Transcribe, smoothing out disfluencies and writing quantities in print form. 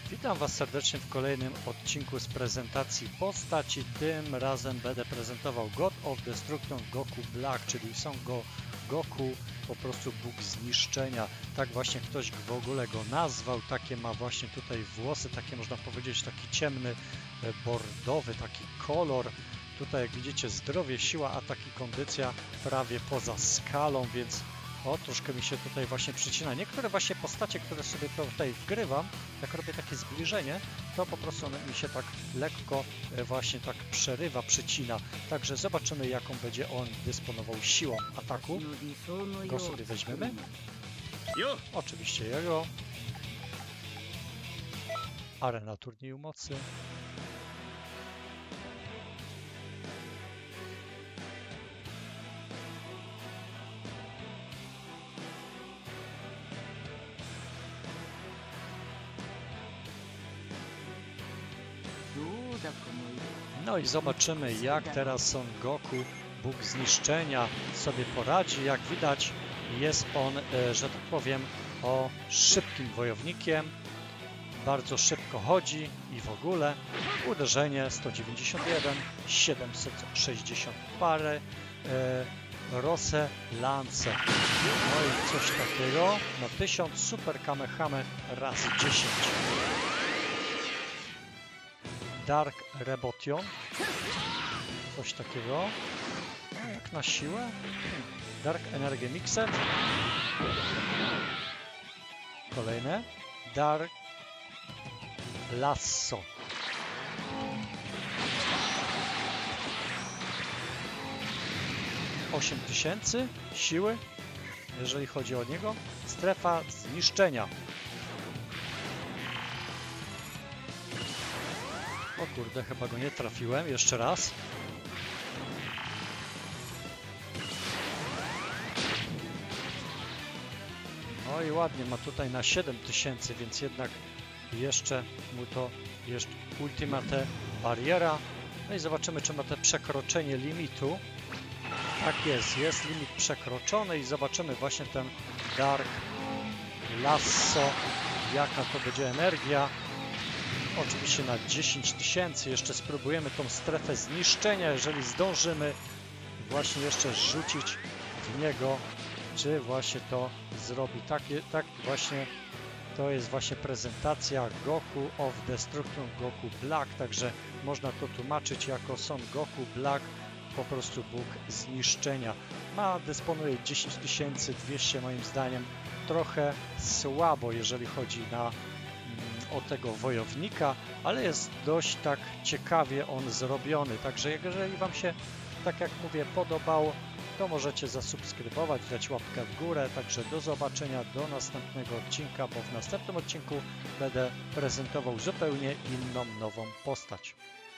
Witam Was serdecznie w kolejnym odcinku z prezentacji postaci. Tym razem będę prezentował God of Destruction Goku Black, czyli Son Goku, po prostu Bóg zniszczenia. Tak właśnie ktoś w ogóle go nazwał. Takie ma właśnie tutaj włosy, takie można powiedzieć taki ciemny, bordowy, taki kolor. Tutaj jak widzicie zdrowie, siła, ataki, kondycja prawie poza skalą, więc troszkę mi się tutaj właśnie przycina. Niektóre właśnie postacie, które sobie tutaj wgrywam, jak robię takie zbliżenie, to po prostu one mi się tak lekko właśnie tak przerywa, przycina. Także zobaczymy, jaką będzie on dysponował siłą ataku. Go sobie weźmiemy. Oczywiście jego. Arena turnieju mocy. No i zobaczymy, jak teraz Son Goku, Bóg zniszczenia, sobie poradzi. Jak widać, jest on, że tak powiem, szybkim wojownikiem. Bardzo szybko chodzi i w ogóle uderzenie 191, 760 parę, Rose Lance. No i coś takiego na 1000 Super Kamehame razy 10. Dark Rebotion. Coś takiego. No, jak na siłę. Dark Energy Mixer. Kolejne. Dark Lasso. — 8000 siły, jeżeli chodzi o niego. Strefa zniszczenia. O kurde, chyba go nie trafiłem. Jeszcze raz. No i ładnie, ma tutaj na 7000, więc jednak jeszcze mu to ultimate bariera. No i zobaczymy, czy ma te przekroczenie limitu. Tak jest limit przekroczony i zobaczymy właśnie ten Dark Lasso, jaka to będzie energia. Oczywiście na 10 000. Jeszcze spróbujemy tą strefę zniszczenia, jeżeli zdążymy właśnie jeszcze rzucić w niego, czy właśnie to zrobi. Tak właśnie to jest właśnie prezentacja Goku of Destruction Goku Black, także można to tłumaczyć jako Son Goku Black, po prostu Bóg zniszczenia. Dysponuje 10200 moim zdaniem, trochę słabo, jeżeli chodzi o tego wojownika, ale jest dość tak ciekawie on zrobiony. Także jeżeli Wam się, tak jak mówię, podobał, to możecie zasubskrybować, dać łapkę w górę. Także do zobaczenia, do następnego odcinka, bo w następnym odcinku będę prezentował zupełnie inną, nową postać.